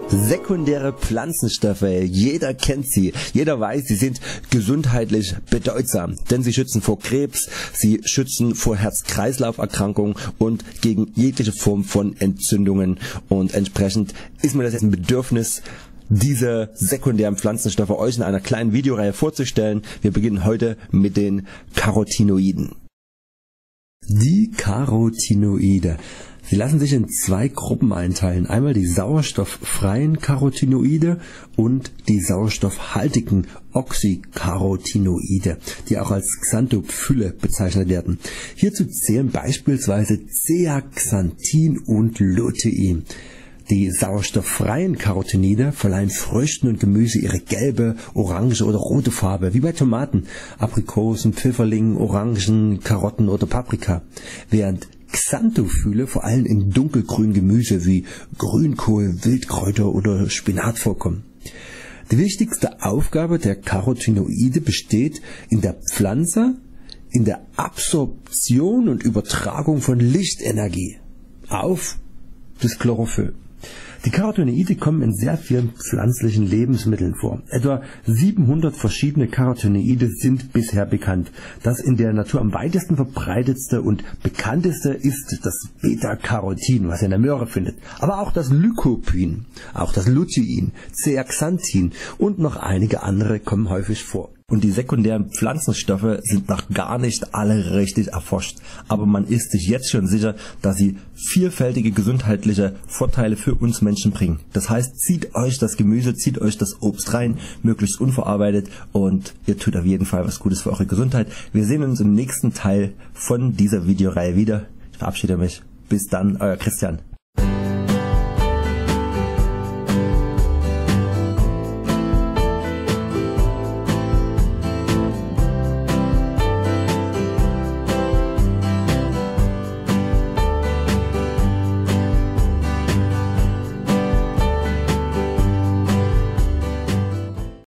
Sekundäre Pflanzenstoffe, jeder kennt sie, jeder weiß, sie sind gesundheitlich bedeutsam, denn sie schützen vor Krebs, sie schützen vor Herz-Kreislauf-Erkrankungen und gegen jegliche Form von Entzündungen, und entsprechend ist mir das jetzt ein Bedürfnis, diese sekundären Pflanzenstoffe euch in einer kleinen Videoreihe vorzustellen. Wir beginnen heute mit den Carotinoiden. Die Carotinoide. Sie lassen sich in zwei Gruppen einteilen. Einmal die sauerstofffreien Carotinoide und die sauerstoffhaltigen Oxycarotinoide, die auch als Xanthophylle bezeichnet werden. Hierzu zählen beispielsweise Zeaxanthin und Lutein. Die sauerstofffreien Carotinoide verleihen Früchten und Gemüse ihre gelbe, orange oder rote Farbe, wie bei Tomaten, Aprikosen, Pfifferlingen, Orangen, Karotten oder Paprika, während Xanthophylle vor allem in dunkelgrünen Gemüse wie Grünkohl, Wildkräuter oder Spinat vorkommen. Die wichtigste Aufgabe der Carotinoide besteht in der Pflanze, in der Absorption und Übertragung von Lichtenergie auf das Chlorophyll. Die Carotinoide kommen in sehr vielen pflanzlichen Lebensmitteln vor. Etwa 700 verschiedene Carotinoide sind bisher bekannt. Das in der Natur am weitesten verbreitetste und bekannteste ist das Beta-Carotin, was ihr in der Möhre findet. Aber auch das Lycopin, auch das Lutein, Zeaxanthin und noch einige andere kommen häufig vor. Und die sekundären Pflanzenstoffe sind noch gar nicht alle richtig erforscht. Aber man ist sich jetzt schon sicher, dass sie vielfältige gesundheitliche Vorteile für uns Menschen bringen. Das heißt, zieht euch das Gemüse, zieht euch das Obst rein, möglichst unverarbeitet, und ihr tut auf jeden Fall was Gutes für eure Gesundheit. Wir sehen uns im nächsten Teil von dieser Videoreihe wieder. Ich verabschiede mich. Bis dann, euer Christian.